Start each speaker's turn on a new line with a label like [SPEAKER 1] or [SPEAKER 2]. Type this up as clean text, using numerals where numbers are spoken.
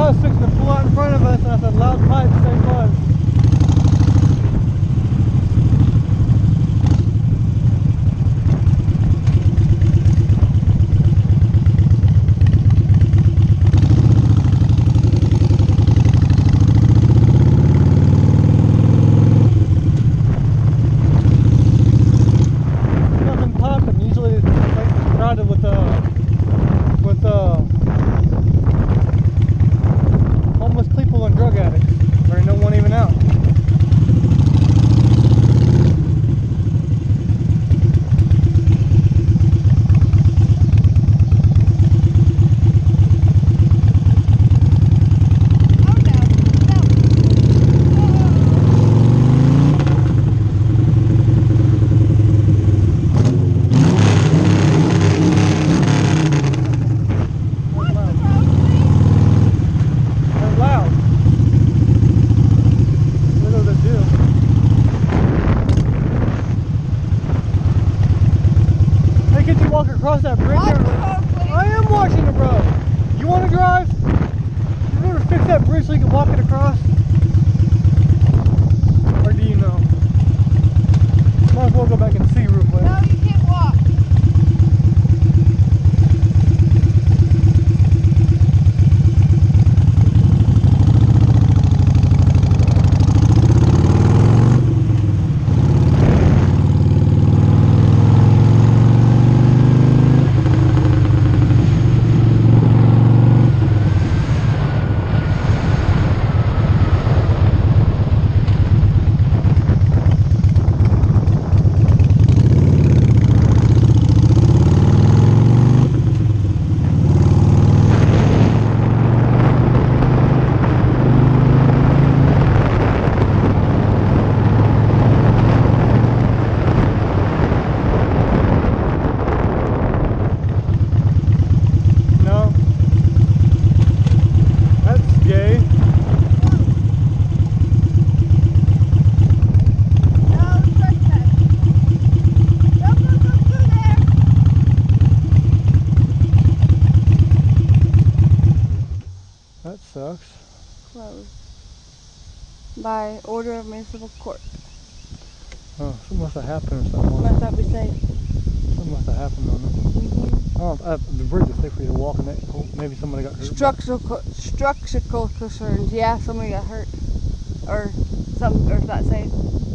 [SPEAKER 1] I was fixing to pull out in front of us, and I said, loud pipes, same was. Nothing popping. Usually the place is crowded with homeless people and drug addicts. There ain't no one even out. Walk across that bridge. I am watching the road. You want to drive? You want to fix that bridge so you can walk it across? Or do you know? Might as well go back and see real quick.
[SPEAKER 2] No, you can't walk.
[SPEAKER 1] That sucks.
[SPEAKER 2] Closed. By order of municipal court.
[SPEAKER 1] Oh, something must have happened or something.
[SPEAKER 2] Must not be safe.
[SPEAKER 1] Something must have happened on it. Oh, the bridge is safe for you to walk, and maybe somebody got hurt.
[SPEAKER 2] Structural concerns. Yeah, somebody got hurt. Or something, or it's not safe.